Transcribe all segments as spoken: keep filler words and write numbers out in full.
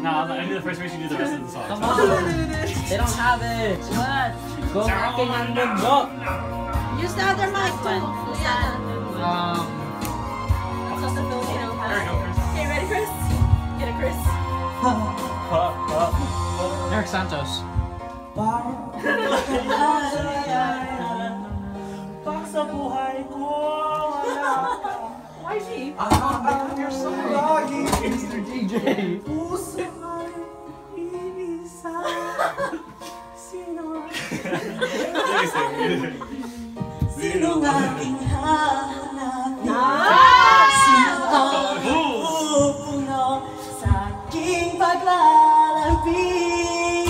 No, I knew the first verse, you do the rest of the song. Come on! They don't have it! What? Kung aking ang mundo! Use the other mic too. Liana. Um... That's also Filipino. There we go, Chris. Okay, ready, Chris? Get it, Chris. Eric Santos. Pag sa buhay ko, wala ka. Why is he? Ah, you're so lucky. Mister D J. Puso ay iisa. Sino? Sino ang aking hahanapin? Sino ang pupuno sa aking paglalambing?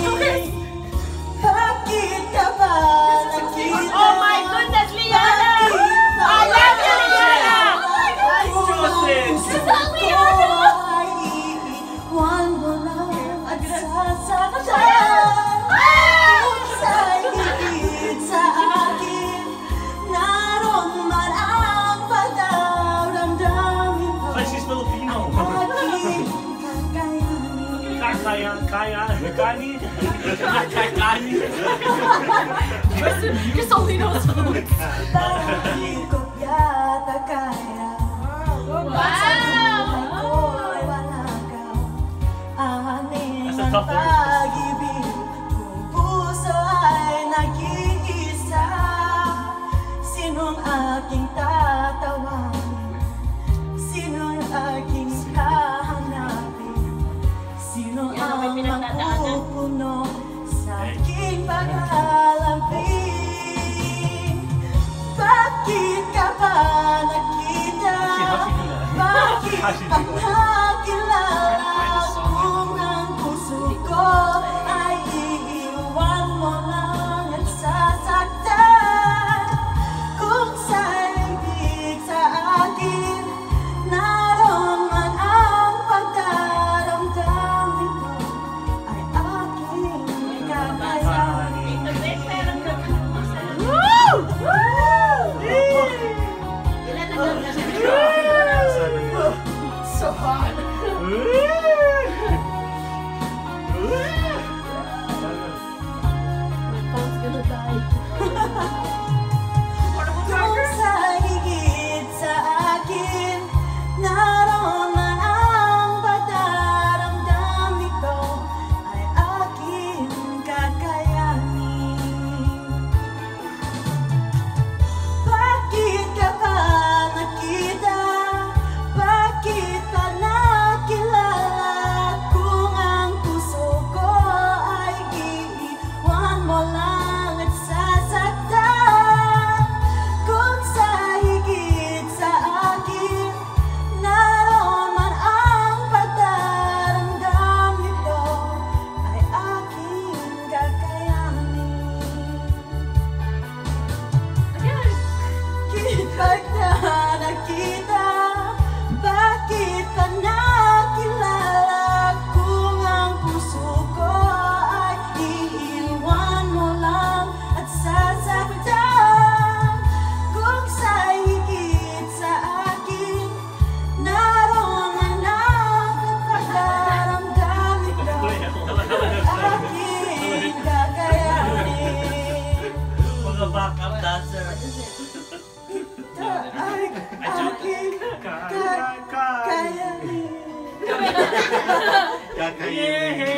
Bakit ka ba nakita? Oh my goodness, Liana! I love you, Liana! Puso ko ay iiwan mo lang at sasaktan. Kung sa'y higit sa akin, naroon man ang pagdaramdamin ko. But she's Filipino. Aking kakayanin. Kaya, kaya, kani, kani. Chris only knows words. Bakit ko yata kaya? Ako'y wala ka. Ahanin That's a ang tough word. pag-ibig. Kung puso ay nag-iisa, sinong aking tatawagin? Sinong aking hahanapin? Sino Yan, may ang pinagdadaanan. mapupuno sa aking paglalambing? Bakit ka ba nakita? Bakit pa nakilala? Kung ang puso ko ay iiwan mo lang at sasaktan. Kung sa'y ibig sa akin, naroon man ang pagdaramdam nito, ay aking kakayanin. So hot. Phone's gonna die. Kung sa higit sa akin, naroon man ang pagdaramdam nito, ay aking kakayanin. Bakit ka ba nakita? Bakit pa nakilala? Kung ang puso ko ay iiwan mo lang at sasaktan. Kung sa higit sa akin, naroon man ang pagdaramdam nito, ay aking kakayanin. Bakit na nakita? Bakit pa nakilala? Kung ang puso ko ay iiwan mo lang at sasaktan. Kung sa higit sa akin, naroon man ang pagdaramdam nito, aking kakayanin. Mga backup dancer. Ay, aking kakayanin. Kakainin.